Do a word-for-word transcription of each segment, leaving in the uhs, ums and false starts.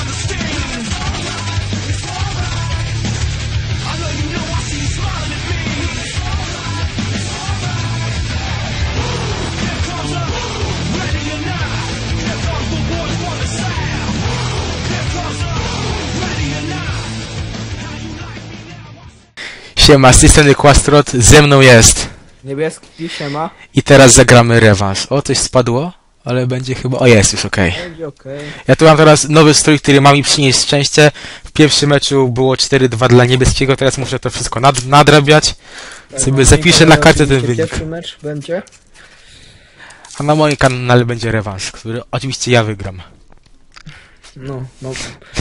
Siema, z tej strony Quastrot, ze mną jest. Niebieski, siema. I teraz zagramy rewanż. O, coś spadło, ale będzie chyba... O, jest już, okej. Okay. Będzie okej. Okay. Ja tu mam teraz nowy strój, który ma mi przynieść szczęście. W pierwszym meczu było cztery dwa dla niebieskiego, teraz muszę to wszystko nad nadrabiać. Tak, sobie zapiszę na kartę ten wynik. Pierwszy mecz będzie. A na moim kanale będzie rewanż, który oczywiście ja wygram. No, no.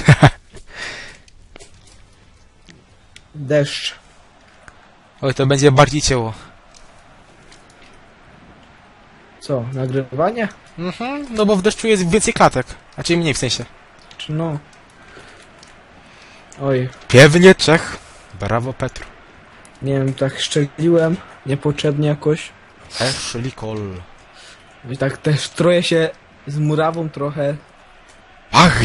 Deszcz. Oj, to będzie bardziej ciało. Co, nagrywanie? Mhm, no bo w deszczu jest więcej klatek. A czyli mniej w sensie. Czy no? Oj. Pewnie Czech. Brawo, Petr. Nie wiem, tak szczeliłem. Niepotrzebnie jakoś. Ashley Cole. I tak też troję się z murawą trochę. Ach!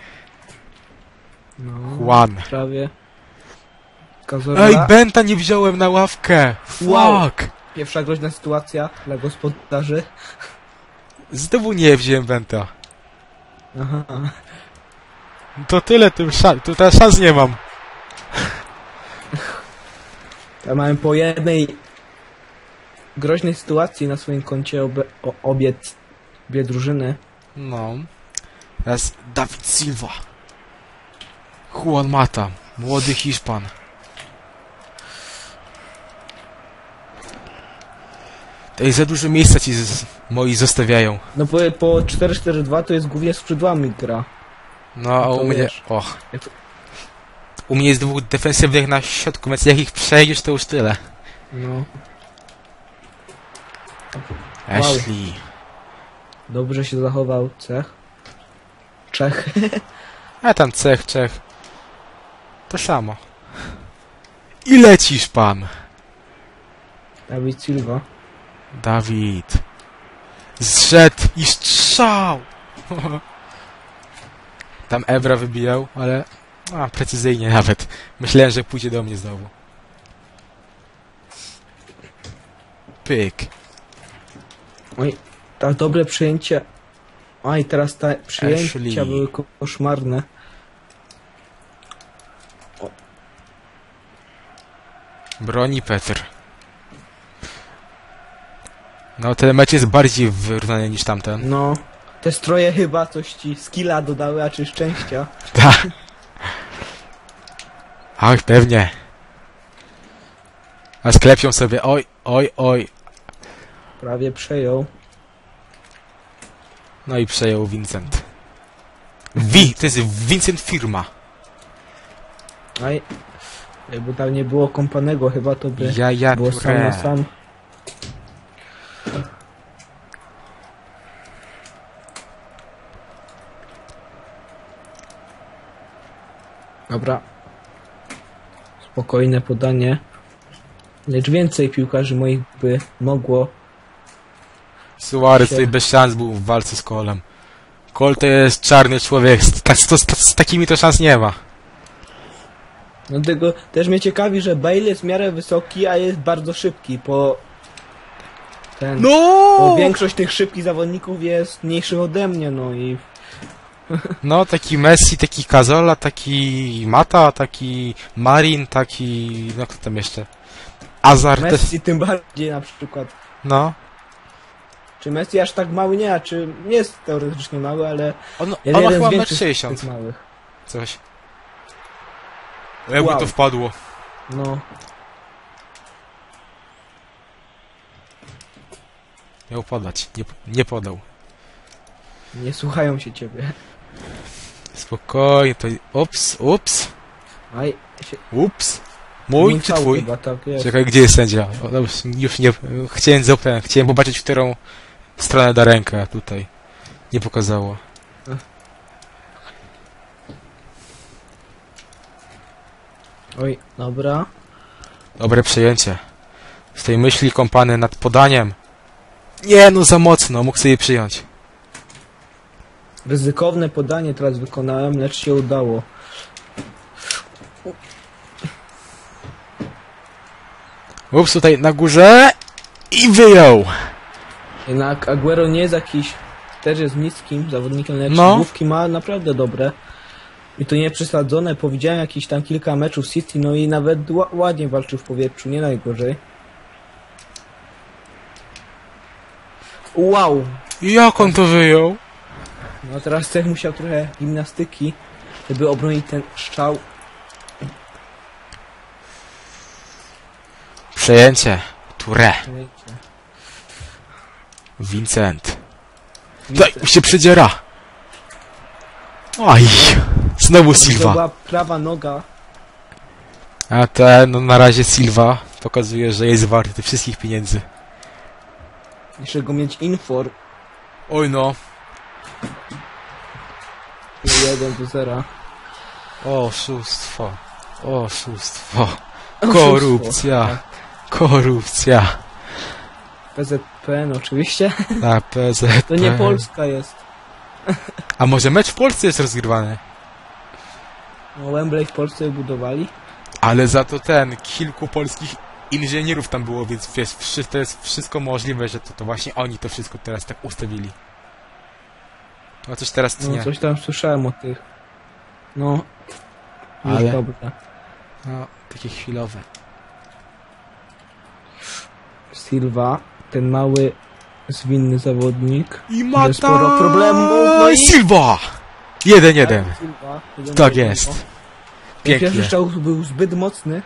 No. Juan. Prawie. Kazorla. Ej, Benta nie wziąłem na ławkę! Fuck! Wow. Pierwsza groźna sytuacja dla gospodarzy. Znowu nie wziąłem Benta. Aha. To tyle, tym szans, tu teraz szans nie mam. Ja mam po jednej groźnej sytuacji na swoim koncie obie, o, obie, obie drużyny. No. Teraz David Silva. Juan Mata. Młody Hiszpan. To jest za dużo miejsca ci z, moi zostawiają. No po, po cztery cztery dwa to jest głównie skrzydłami gra. No, a No u mnie... wiesz. Och. Jak... U mnie jest dwóch defensywnych na środku, więc jak ich przejdziesz, to już tyle. No. Ashley. Dobrze się zachował Czech. Czech. A tam Czech, Czech. To samo. I lecisz pan. Dawid Silva. Dawid. Zszedł i strzał! Tam Ebra wybijał, ale... A, precyzyjnie nawet. Myślałem, że pójdzie do mnie znowu. Pyk. Oj, tak dobre przyjęcie. Oj, teraz te przyjęcia Ashley. były koszmarne. Broni Petr. No, ten mecz jest bardziej wyrównany niż tamten. No. Te stroje chyba coś ci skilla dodały, a czy szczęścia. Tak. Ach, pewnie. A sklepią sobie. Oj, oj, oj. Prawie przejął. No i przejął Vincent. Wi, to jest Vincent firma. Aj. Jakby tam nie było kompanego chyba, to by Ja, ja, było sam na sam. Dobra. Spokojne podanie. Lecz więcej piłkarzy moich by mogło. Suarez się... tutaj bez szans był w walce z Kolem. Kol to jest czarny człowiek, z, ta, z, z, z takimi to szans nie ma. No tego też mnie ciekawi, że Bale jest w miarę wysoki, a jest bardzo szybki, po ten... No! Bo większość tych szybkich zawodników jest mniejszych ode mnie, no i... No, taki Messi, taki Cazorla, taki Mata, taki Marin, taki... No, kto tam jeszcze? Azar też... Messi tym bardziej na przykład. No. Czy Messi aż tak mały nie, a czy nie jest teoretycznie mały, ale... On, jest on ma jeden z chyba metr większych sześćdziesiąt. tych małych. Coś. Jakby Wow. to wpadło. No. Miał podać. Nie, nie podał. Nie słuchają się ciebie. Spokojnie, to... Ups, ups, Aj, się... ups. Mój czy Michał twój? chyba, tak jest. Czekaj, gdzie jest sędzia? O, dobrze, już nie... Chciałem zapomnieć, chciałem popatrzeć, w którą stronę da rękę, a tutaj nie pokazało. Oj, dobra. Dobre przejęcie. Z tej myśli kąpany nad podaniem. Nie, no za mocno, mógł sobie przyjąć. Ryzykowne podanie teraz wykonałem, lecz się udało. Ups, tutaj na górze i wyjął. Jednak Aguero nie jest jakiś, też jest niskim zawodnikiem, lecz No. główki ma naprawdę dobre. I to nie przesadzone, powiedziałem jakieś tam kilka meczów City, no i nawet ła ładnie walczył w powietrzu, nie najgorzej. Wow! Jak on to wyjął? No teraz też musiał trochę gimnastyki, żeby obronić ten strzał. Przejęcie. Touré. Vincent. Tutaj się przedziera. Oj. Znowu To Silva. była prawa noga. A ten, no na razie Silva pokazuje, że jest warty tych wszystkich pieniędzy. Jeszcze go mieć infor. Oj no. jeden do zera. Oszustwo. Oszustwo. Korupcja. Korupcja. P Z P N oczywiście. Na P Z. To nie Polska jest. A może mecz w Polsce jest rozgrywany? No, Wembley w Polsce budowali. Ale za to ten, kilku polskich inżynierów tam było, więc wiesz, wszy- to jest wszystko możliwe, że to, to właśnie oni to wszystko teraz tak ustawili. No coś teraz No nie. coś tam słyszałem o tych. No. Już Ale- dobra. No, takie chwilowe. Silva, ten mały, zwinny zawodnik. I ma tam sporo problemów, no i- Silva! Jeden jeden. Silva, jeden Tak do jest. jednego. Pięknie. Pierwszy strzał był zbyt mocny.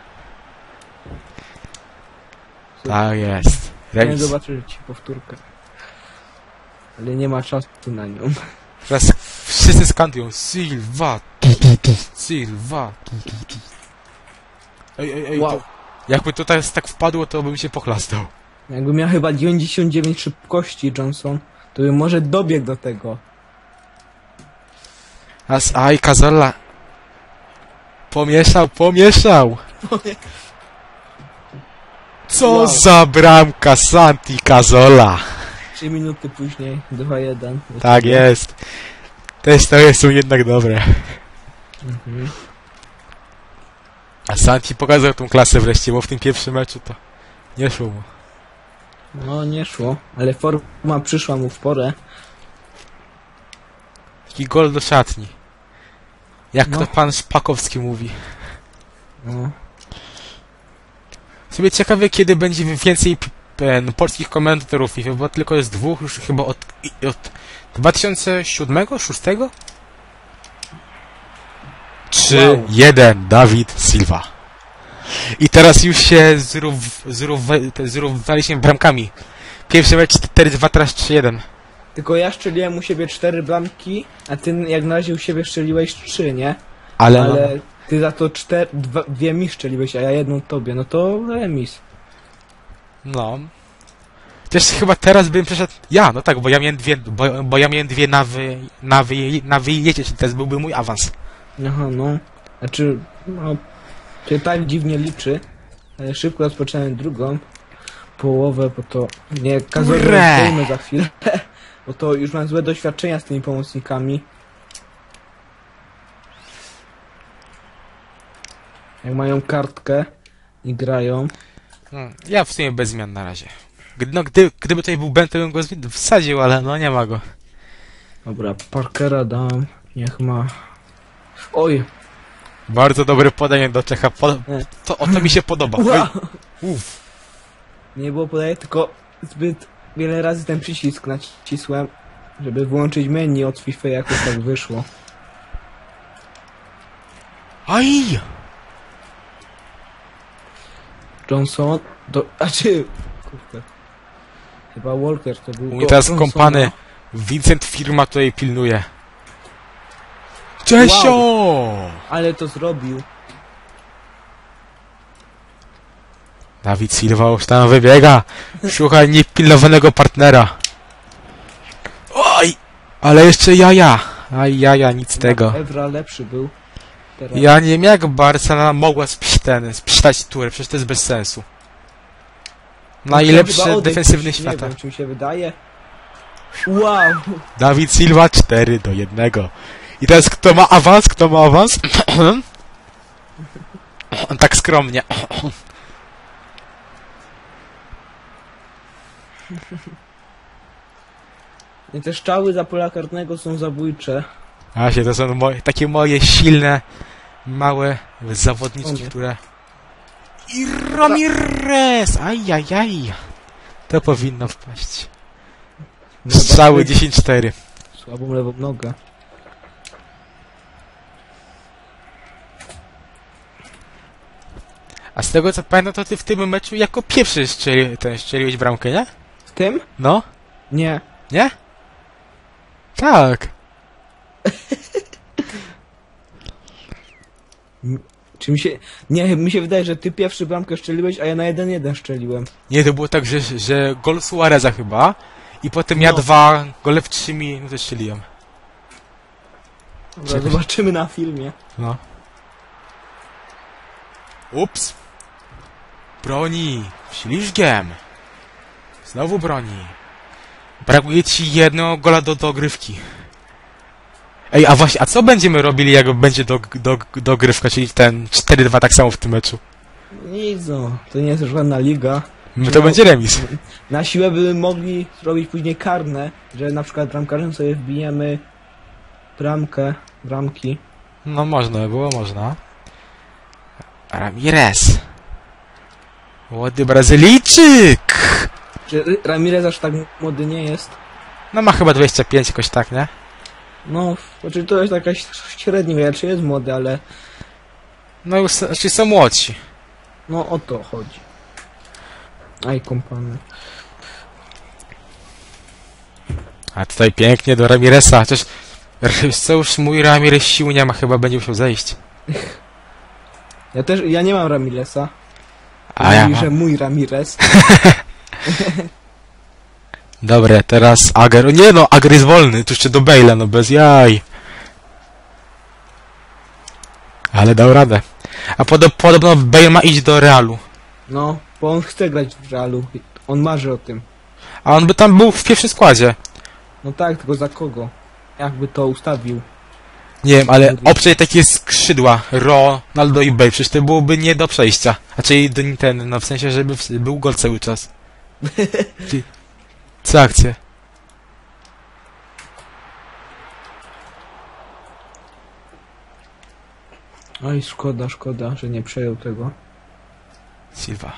Tak jest. Nie Remis. zobaczysz ci powtórkę. Ale nie ma czasu na nią. Teraz wszyscy skandują Silva, tu, tu, tu. Silva, tu, tu, tu. Ej, ej, ej, Wow. to, jakby to teraz tak wpadło, to bym się pochlastał. Jakby miał chyba dziewięćdziesiąt dziewięć szybkości Johnson, to by może dobiegł do tego. As, aj, Cazorla. Pomieszał, pomieszał. Co Wow. za bramka Santi Cazorla. Trzy minuty później, dwa jeden. Tak jest. Te historie są jednak dobre. Mhm. A Santi pokazał tą klasę wreszcie, bo w tym pierwszym meczu to nie szło mu. No nie szło, ale forma przyszła mu w porę. Taki gol do szatni. Jak No. to pan Szpakowski mówi. No. Sobie ciekawe, kiedy będzie więcej p- p- polskich komentatorów FIFA, bo tylko jest dwóch już chyba od, i- od dwa tysiące siódmego, szóstego? trzy Wow. jeden Dawid Silva. I teraz już się zrów, zrów, te- zrównaliśmy bramkami. Pierwszy mecz cztery dwa, teraz trzy jeden. Tylko ja szczeliłem u siebie cztery bramki, a ty jak na razie u siebie szczeliłeś trzy, nie? Ale, Ale ty za to cztery, dwa, dwie mi szczeliłeś, a ja jedną tobie, no to remis. no. Też chyba teraz bym przeszedł. Ja, no tak, bo ja miałem dwie, bo, bo ja miałem dwie nawy, nawy, nawy i jedzie, czyli teraz byłby mój awans. Aha, no. Znaczy, no, się tak dziwnie liczy, ale szybko rozpocząłem drugą połowę, bo to nie Ure! kazujemy za chwilę, bo to już mam złe doświadczenia z tymi pomocnikami. Jak mają kartkę i grają. Hmm, ja w sumie bez zmian na razie. Gdy, no, gdy, gdyby tutaj był Ben, to bym go zwi- wsadził, ale no nie ma go. Dobra, Parkera dam, niech ma... Oj! Bardzo dobre podanie do Czecha. Po, Nie. to, o to mi się podoba. Ua! Oj, Uff. Nie było podaje, tylko zbyt wiele razy ten przycisk nacisłem, żeby włączyć menu od FIFA, jakoś tak wyszło. Aj! Johnson, do... a czy... Kurde. Chyba Walker to był... U mnie teraz Johnsona. kompany. Vincent Firma tutaj pilnuje. Czesio! Ale to zrobił. Dawid Silva już tam wybiega. Szuka niepilnowanego partnera. Oj! Ale jeszcze jaja. Aj, jaja, nic z tego. Evra lepszy był. Teraz. Ja nie wiem, jak Barcelona mogła spić ten, sprzedać turę, przecież to jest bez sensu. Chyba Najlepszy odejdź defensywny coś, świata. Nie wiem, czy mi się wydaje. Wow! Dawid Silva cztery do jednego. I teraz kto ma awans? Kto ma awans? Tak skromnie. I te strzały za pola karnego są zabójcze. Właśnie, to są moje, takie moje silne, małe zawodniczki, One. które... I Ramirez! Ajajaj! To powinno wpaść. Strzały dziesięć cztery. Słabą lewą nogę. A z tego co pamiętam, to ty w tym meczu jako pierwszy strzeli, ten, strzeliłeś bramkę, nie? W tym? No? Nie. Nie? Tak. Czy mi się... Nie, mi się wydaje, że ty pierwszy bramkę strzeliłeś, a ja na jeden jeden strzeliłem. Nie, to było tak, że, że gol Suareza chyba i potem ja No. dwa gole w trzy minuty strzeliłem. Dobra, Czekaj. zobaczymy na filmie. No. Ups. Broni. Ślizgiem. Znowu broni. Brakuje ci jednego gola do dogrywki. Ej, a właśnie, a co będziemy robili, jak będzie do, do, dogrywka, czyli ten cztery dwa tak samo w tym meczu? Nic no, to nie jest żadna liga. No to No. będzie remis. Na siłę by mogli zrobić później karne, że na przykład bramkarzem sobie wbijemy bramkę, bramki. No można, było można. Ramirez. Młody Brazylijczyk! Że Ramirez aż tak młody nie jest. No ma chyba dwadzieścia pięć jakoś tak, nie? No, znaczy to jest jakaś średnia, ja czy jest młody, ale No już znaczy są młodsi. no o to chodzi. Aj, kompany. A tutaj pięknie do Ramireza, chociaż wiesz co, już mój Ramirez sił nie ma, chyba będzie musiał zejść. Ja też, ja nie mam Ramireza. A ja Mówi, mam. że mój Ramirez. Dobre, teraz Ager. O nie no, Ager jest wolny, tu jeszcze do Bale'a, no bez jaj. Ale dał radę. A podo podobno Bale ma iść do Realu. No, bo on chce grać w Realu. On marzy o tym. A on by tam był w pierwszym składzie. No tak, tylko za kogo? Jakby to ustawił. Nie wiem, ale obcej takie skrzydła, Ronaldo i Bale, przecież to byłoby nie do przejścia. Znaczy do ten, no w sensie, żeby w- był gol cały czas. Ty- Co akcje? Oj, szkoda, szkoda, że nie przejął tego. Silva.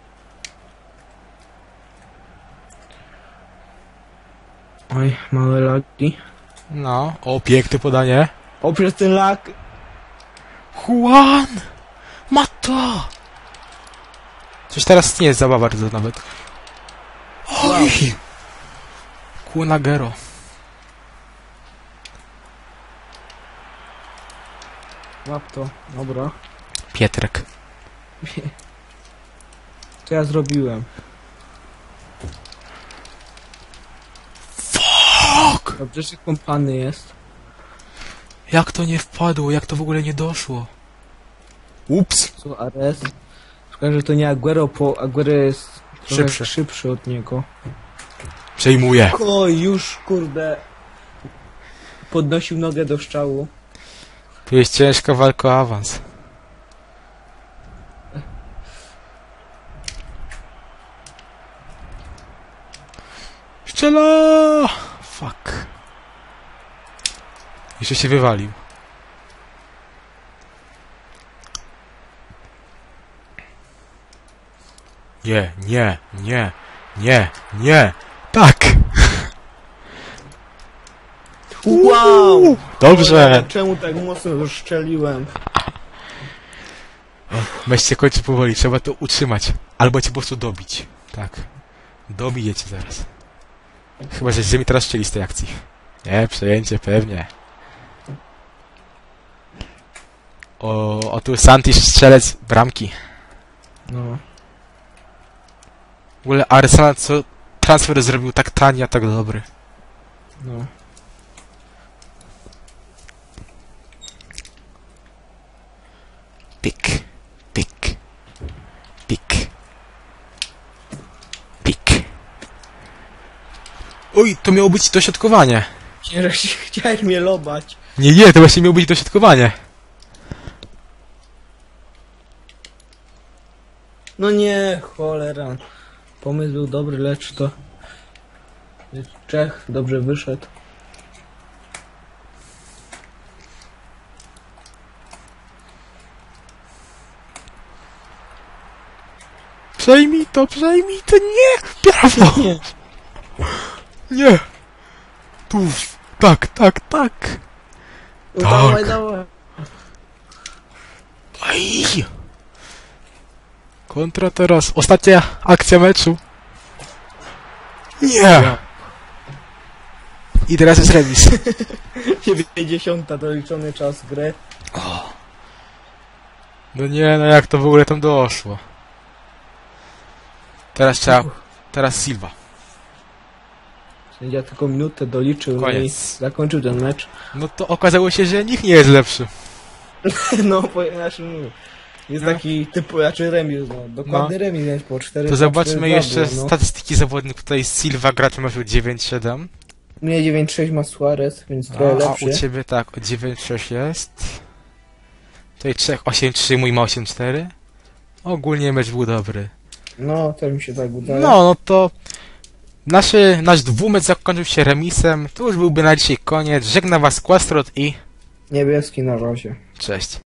Oj, małe lagi. No, o piękne podanie. O, przez ten lag. Juan! Mato! Coś teraz nie jest zabawa bardzo nawet. Oj! Kunagero. Łap to, dobra. Pietrek. Co ja zrobiłem? Fuck! Dobrze, że kompany jest. Jak to nie wpadło? Jak to w ogóle nie doszło? Ups! Co, Ares? Szkoda, że to nie Aguero, bo Aguero jest trochę Szybszy. szybszy od niego. Przejmuję. Oj, już, kurde. Podnosił nogę do szczału. Tu jest ciężka walka o awans. Strzela! Fuck. Jeszcze się wywalił. Nie, nie, nie, nie, nie. Tak! Wow! Dobrze! Czemu tak mocno rozstrzeliłem? Mecz się kończy powoli, trzeba to utrzymać. Albo cię po prostu dobić. Tak. Dobiję cię zaraz. Chyba, że mi teraz strzeli z tej akcji. Nie, przejęcie, pewnie. O, o tu Santi strzelec bramki. No. W ogóle Arsenal co transfer zrobił tak tani, a tak dobry. No. Pik, pik, pik, pik. Oj, to miało być dośrodkowanie. Myślę, że chciałeś mnie lobać. Nie, nie, to właśnie miało być dośrodkowanie. No nie, cholera. Pomysł był dobry, lecz to... Czech dobrze wyszedł. Przejmij to, przejmij to, nie! Brawo! Nie. Nie! Tu, tak, tak, tak! No Tak. dawaj, dawaj. Aj! Kontra teraz. Ostatnia akcja meczu. Nie! I teraz jest remis. dziewięćdziesiąta doliczony czas gry. No nie, no jak to w ogóle tam doszło? Teraz trzeba... Teraz Silva. Sędzia tylko minutę doliczył Koniec. i zakończył ten mecz. No to okazało się, że nikt nie jest lepszy. No, po, znaczy, no, jest No. taki typu, znaczy remis, no, dokładny No. remis, więc po cztery To zobaczmy jeszcze było, no. statystyki zawodników. Tutaj Silva gracz meczu dziewięć siedem. Mnie dziewięć sześć ma Suarez, więc trochę A, a lepszy. u ciebie tak, o dziewięć sześć jest. Tutaj Czech osiem trzy, mój ma osiem cztery. Ogólnie mecz był dobry. No, też mi się tak udaje. No, no to... Naszy, nasz dwumecz zakończył się remisem. To już byłby na dzisiaj koniec. Żegna was Quastrot i... Niebieski na razie. Cześć.